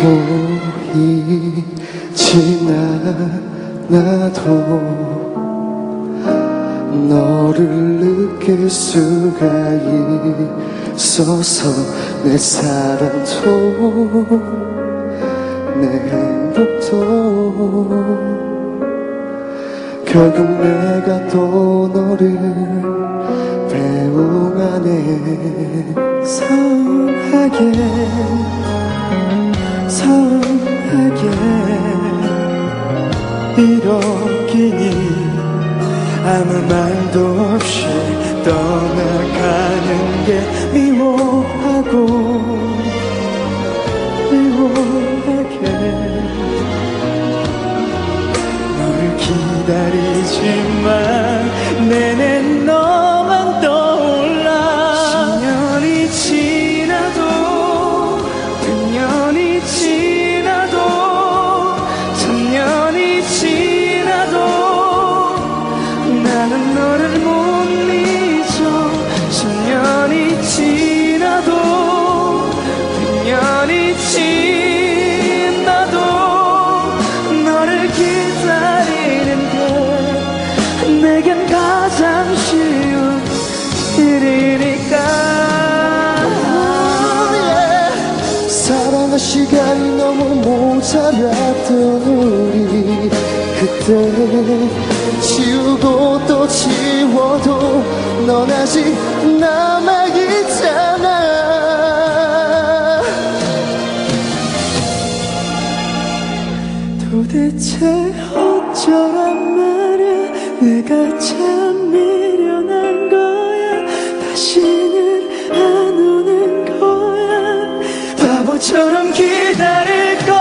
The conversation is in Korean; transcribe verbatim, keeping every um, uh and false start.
보이진 않아도 너를 느낄 수가 있어서 내 사랑도 내 행복도 결국 내가 또 너를 배웅하네. 서운하게 서운하게 이러기니 아무 말도 없이 떠나가는 게 미워하고 미워하게 너를 기다리지만 내내 너만 떠올라. 십년이 지나도 백년이 지나도 천년이 지나도 나는 너를 못 잊어. 십년이 지나도 백년이 지나도 너를 기다리는 게 내겐 가장 쉬운 일이니까. 사랑할 시간이 너무 모자랐던 우리 그때 지우고 또 지워도 넌 아직 남아있잖아. 도대체 어쩌란 말이야. 내가 참 미련한 거야. 다시는 안 오는 거야. 바보처럼 기다릴 거야.